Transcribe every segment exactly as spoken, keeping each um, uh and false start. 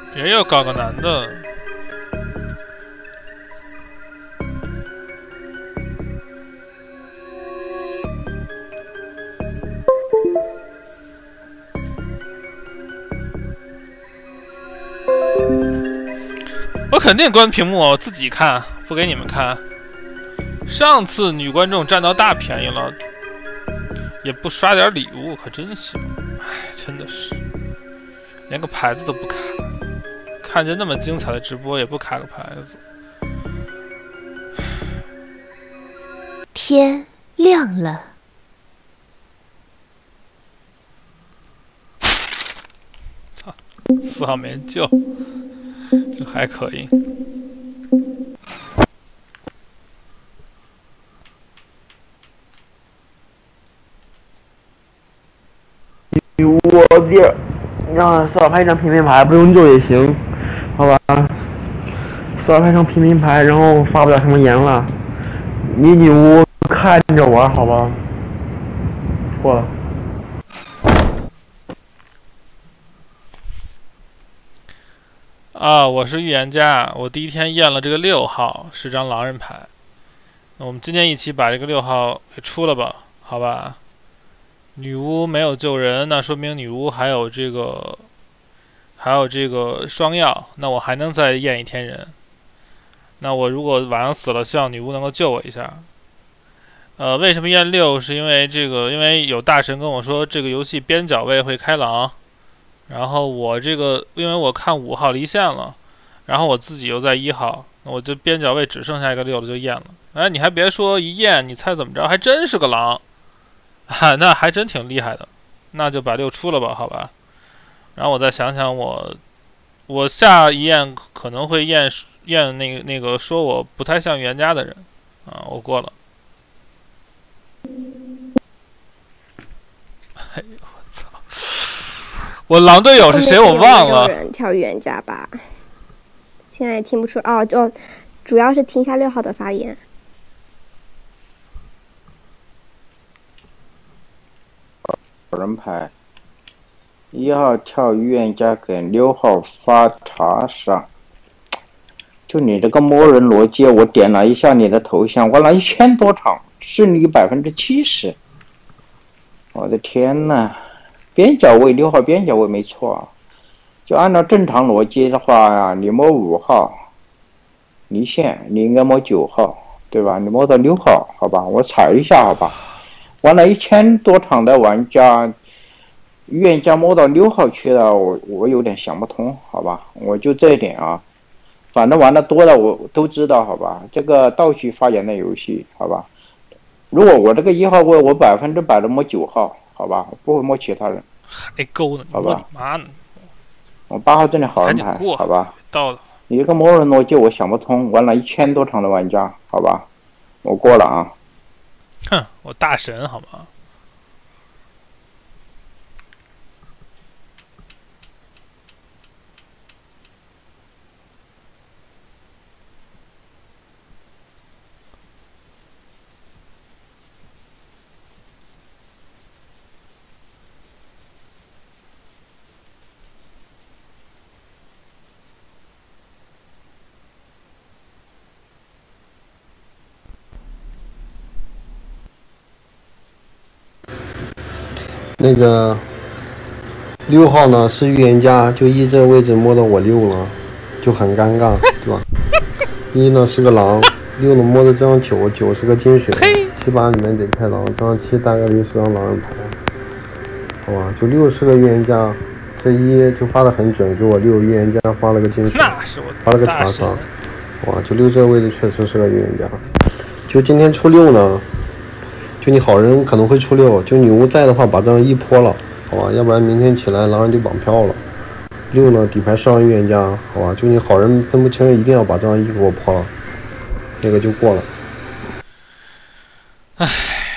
别又搞个男的。我肯定关屏幕，我自己看，不给你们看。上次女观众占到大便宜了，也不刷点礼物，可真行。哎，真的是，连个牌子都不卡。看见那么精彩的直播，也不卡个牌子。 天亮了。 操，四号没人救，这还可以。 我第二，让少拍一张平民牌，不用救也行，好吧？少拍一张平民牌，然后发不了什么言了。你女巫看着玩，好吧？错了。 啊，我是预言家，我第一天验了这个六号，是张狼人牌。那我们今天一起把这个六号给出了吧，好吧？女巫没有救人，那说明女巫还有这个，还有这个双药，那我还能再验一天人。那我如果晚上死了，希望女巫能够救我一下。呃，为什么验六？是因为这个，因为有大神跟我说，这个游戏边角位会开狼。然后我这个，因为我看五号离线了，然后我自己又在一号，那我这边角位只剩下一个六了，就验了。哎，你还别说，一验，你猜怎么着？还真是个狼，啊，那还真挺厉害的。那就把六出了吧，好吧。然后我再想想我，我下一验可能会验验那个那个说我不太像预言家的人，啊，我过了。哎呦我操！我狼队友是谁？我忘了。 有人跳预言家吧？现在也听不出哦，就主要是听一下六号的发言。 人牌，一号跳预言家给六号发查杀。就你这个摸人逻辑，我点了一下你的头像，玩了一千多场，胜率百分之七十。我的天呐！边角位六号边角位没错啊，就按照正常逻辑的话呀，你摸五号离线，你应该摸九号，对吧？你摸到六号，好吧？我踩一下，好吧？玩了一千多场的玩家，预言家摸到六号去了，我我有点想不通，好吧？我就这一点啊，反正玩的多了我都知道，好吧？这个倒序发言的游戏，好吧？如果我这个一号位，我百分之百的摸九号。好吧，不会摸其他人， 还勾呢， 好吧？ 妈呢！ 我八号这里好人牌，好吧？ 到了， 你这个魔人逻辑我想不通，玩了一千多场的玩家，好吧？我过了啊。 哼，我大神好吗？ 那个六号呢是预言家，就一这位置摸到我六了，就很尴尬，对吧？一呢是个狼，六呢摸的这张九，九是个金水，七八里面得开狼，这张七大概率是张狼人牌，好吧？就六是个预言家，这一就发的很准，给我六预言家发了个金水，发了个查杀，哇，就六这个位置确实是个预言家。就今天出六呢。就你好人可能会出六，就女巫在的话把这张一泼了，好吧？要不然明天起来狼人就绑票了。六呢底牌上预言家，好吧？就你好人分不清，一定要把这张一给我泼了，那个就过了。 唉。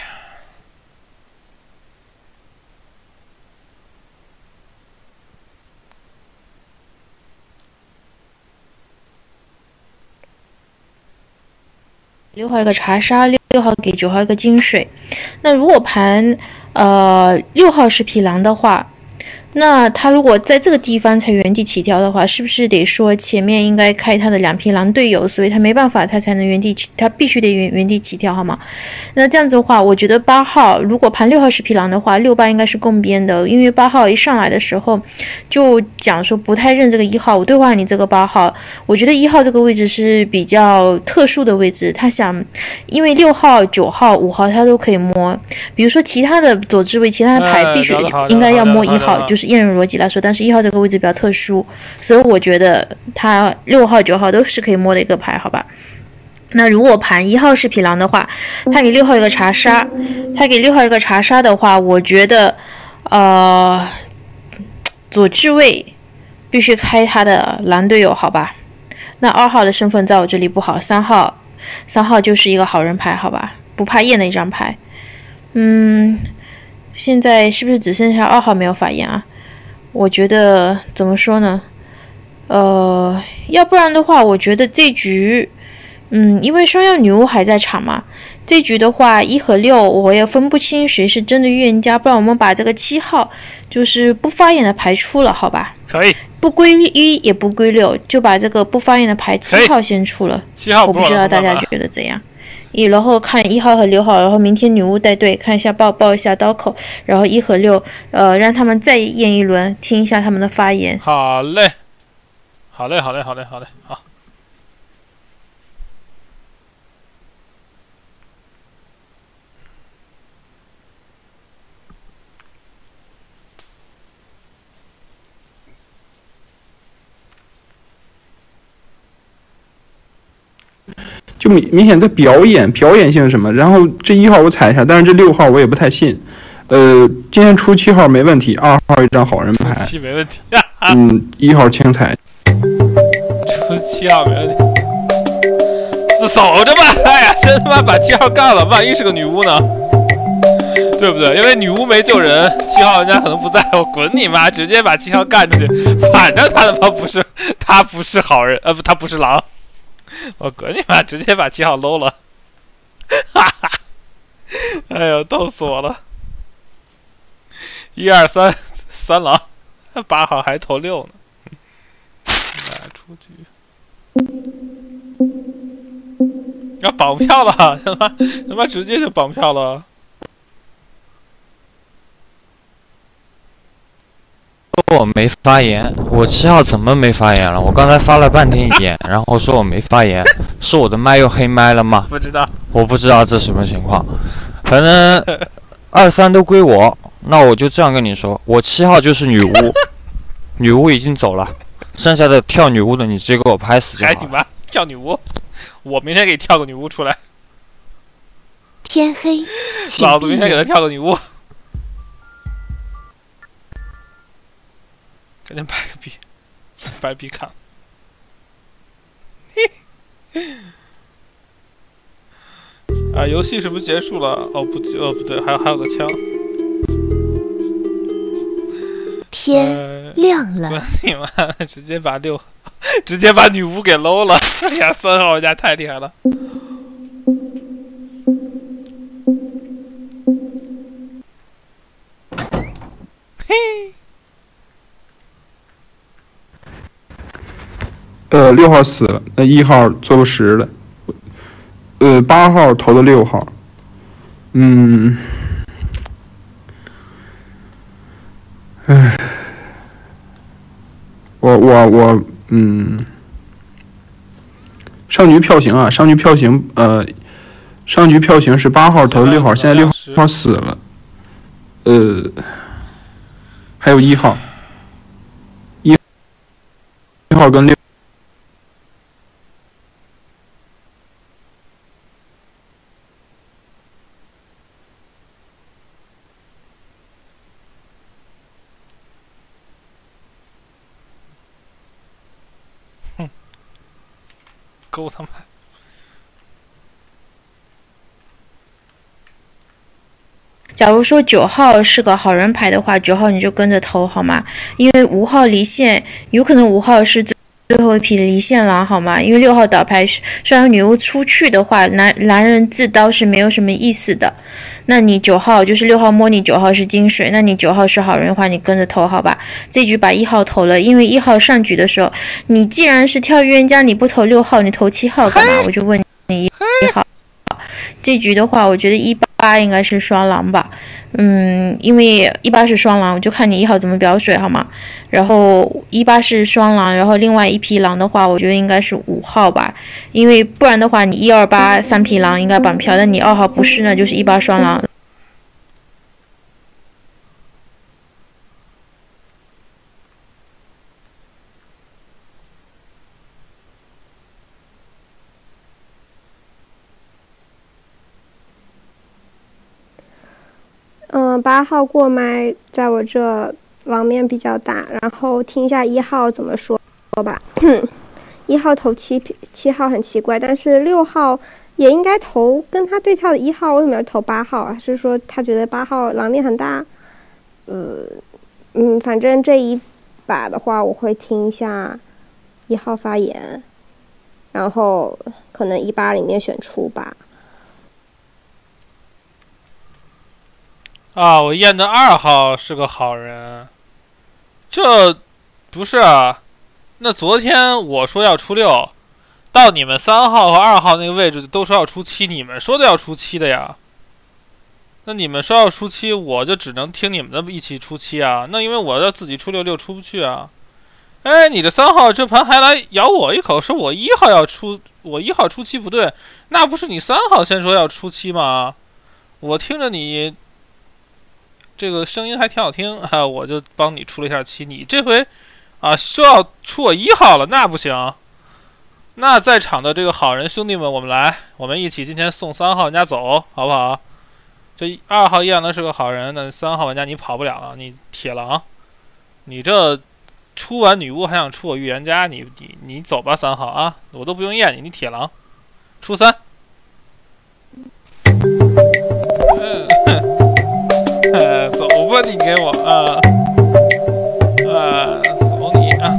六号一个查杀，六号给九号一个金水。那如果盘呃六号是匹狼的话， 那他如果在这个地方才原地起跳的话，是不是得说前面应该开他的两匹狼队友，所以他没办法，他才能原地起，他必须得原原地起跳，好吗？那这样子的话，我觉得八号如果盘六号是匹狼的话，六八应该是共边的，因为八号一上来的时候就讲说不太认这个一号，我对话你这个八号，我觉得一号这个位置是比较特殊的位置，他想，因为六号、九号、五号他都可以摸，比如说其他的左置位，其他的牌必须应该要摸一号，就是验证逻辑来说，但是一号这个位置比较特殊，所以我觉得他六号、九号都是可以摸的一个牌，好吧？那如果盘一号是匹狼的话，他给六号一个查杀，他给六号一个查杀的话，我觉得，呃，左置位必须开他的狼队友，好吧？那二号的身份在我这里不好，三号，三号就是一个好人牌，好吧？不怕验的一张牌。嗯，现在是不是只剩下二号没有法验啊？我觉得怎么说呢？呃，要不然的话，我觉得这局，嗯，因为双妖女巫还在场嘛，这局的话，一和六我也分不清谁是真的预言家，不然我们把这个七号就是不发言的排出了，好吧？ 可以。 不归一也不归六，就把这个不发言的牌七号先出了。 七号我不知道大家觉得怎样。一，然后看一号和六号，然后明天女巫带队看一下报报一下刀口，然后一和六，呃，让他们再验一轮，听一下他们的发言。 好嘞，好嘞，好嘞，好嘞，好嘞，好。 就明明显在表演，表演性什么？然后这一号我踩一下，但是这六号我也不太信。呃，今天出七号没问题，二号一张好人牌， 七没问题。 嗯，一号轻踩。 出七号没问题，是守着吧？哎呀，先他妈把七号干了，万一是个女巫呢？对不对？因为女巫没救人，七号人家可能不在，我滚你妈！直接把七号干出去，反正他他妈不是，他不是好人，呃不，他不是狼。我滚你妈！直接把七号搂了，哈哈！哎呦，逗死我了！一二三，三狼，八号还投六呢。来出局，要绑票了，他妈他妈直接就绑票了。 我没发言，我七号怎么没发言了？我刚才发了半天言，然后说我没发言，是我的麦又黑麦了吗？ 不知道， 我不知道这什么情况，反正二三都归我，那我就这样跟你说，我七号就是女巫，女巫已经走了，剩下的跳女巫的你直接给我拍死就好了。 哎，你妈跳女巫，我明天给你跳个女巫出来。 天黑， 老子明天给他跳个女巫。赶紧摆个币，摆币看。啊，游戏是不是结束了？哦不，哦不对，还有还有个枪。 天亮了。 呃、你妈！直接把六，直接把女巫给搂了。哎呀，三号玩家太厉害了。嘿。 呃，六号死了，那一号做不实了，呃，八号投的六号，嗯，唉，我我我，嗯，上局票型啊，上局票型，呃，上局票型是八号投的六号，现在六号死了，呃，还有一号，一号跟六。 勾他妈！ 假如说九号是个好人牌的话，九号你就跟着投好吗？因为五号离线，有可能五号是最后一匹离线狼好吗？因为六号倒牌双阳女巫出去的话，男男人自刀是没有什么意思的。那你九号就是六号摸你，九号是金水，那你九号是好人的话，你跟着投好吧。这局把一号投了，因为一号上局的时候，你既然是跳预言家，你不投六号，你投七号干嘛？我就问你一号。这局的话，我觉得一八应该是双狼吧，嗯，因为一八是双狼，我就看你一号怎么表水好吗？然后一八是双狼，然后另外一匹狼的话，我觉得应该是五号吧，因为不然的话，你一二八三匹狼应该绑票，但你二号不是呢，就是一八双狼。 嗯，八号过麦在我这狼面比较大，然后听一下一号怎么说吧。一号投七七号很奇怪，但是六号也应该投跟他对跳的一号，为什么要投八号啊？是说他觉得八号狼面很大？呃，嗯，反正这一把的话，我会听一下一号发言，然后可能一八里面选出吧。 啊，我验的二号是个好人，这不是啊？那昨天我说要出六，到你们三号和二号那个位置都说要出七，你们说的要出七的呀？那你们说要出七，我就只能听你们的一起出七啊。那因为我要自己出六，六出不去啊。哎，你的三号这盘还来咬我一口，说我一号要出，我一号出七不对，那不是你三号先说要出七吗？我听着你。这个声音还挺好听啊，我就帮你出了一下七。你这回啊说要出我一号了，那不行。那在场的这个好人兄弟们，我们来，我们一起今天送三号玩家走，好不好？这二号验的是个好人，那三号玩家你跑不了了，你铁狼，你这出完女巫还想出我预言家，你你你走吧，三号啊，我都不用验你，你铁狼，出三。呃，走吧，你给我啊，啊，走你啊！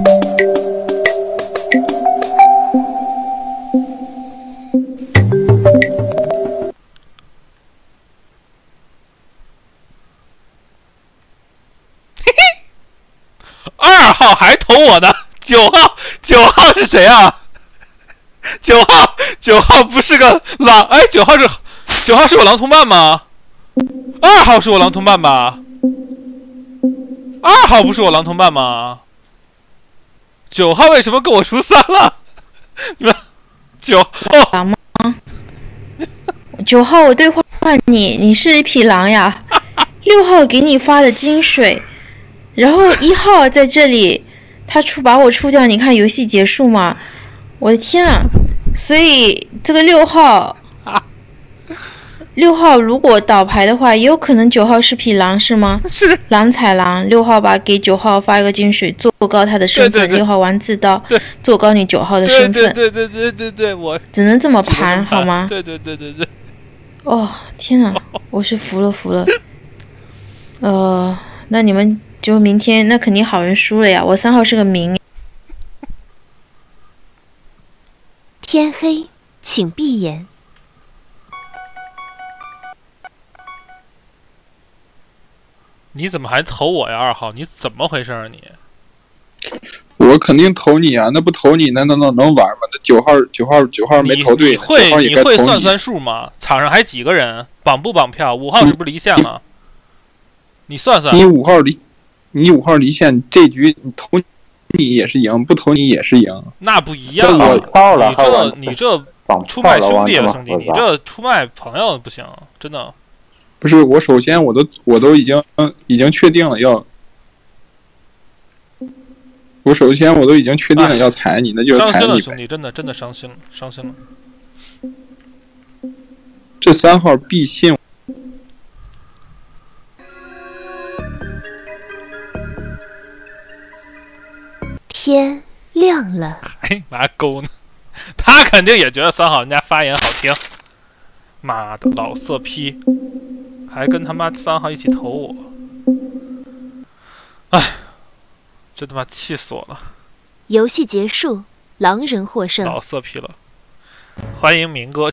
嘿嘿，二号还投我呢，九号，九号是谁啊？九号，九号不是个狼，哎，九号是九号是我狼同伴吗？二号是我狼同伴吧？二号不是我狼同伴吗？九号为什么跟我出三了？你们九狼吗？九号我兑换你，你是一匹狼呀。六号给你发的金水，然后一号在这里，他出把我出掉，你看游戏结束吗？我的天啊！所以这个六号。六号如果倒牌的话，也有可能九号是匹狼是吗？ 是狼踩狼，六号吧给九号发一个金水，做高他的身份。六号玩自刀，做高你九号的身份。 对对对对对对，我只能这么盘好吗？ 对对对对对。 哦天哪，我是服了服了。呃，那你们就明天那肯定好人输了呀。我三号是个明。 天黑，请闭眼。 你怎么还投我呀，二号？你怎么回事啊你？ 我肯定投你啊！那不投你，那能能能玩吗？这九号九号九号没投对， 你会你你会算算数吗？场上还几个人？绑不绑票？五号是不是离线了？你算算。 你五号离，你五号离线，这局你投你也是赢，不投你也是赢。 那不一样啊！你这你这出卖兄弟了，兄弟，你这出卖朋友不行，真的。 不是我，首先我都我都已经已经确定了要，我首先我都已经确定了要踩你，那就踩你呗。 伤心了，兄弟，真的真的伤心了，伤心了。 这三号必信。 天亮了， 还拿钩呢，他肯定也觉得三号人家发言好听。妈的，老色批！还跟他妈三号一起投我，哎，真他妈气死我了！ 游戏结束，狼人获胜。 老色批了，欢迎明哥。